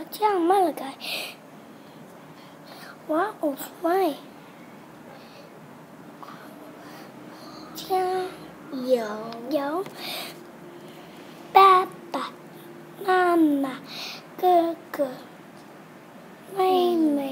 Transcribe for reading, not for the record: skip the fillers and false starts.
这样慢了改。One of my 家有爸爸妈妈、哥哥、妹妹。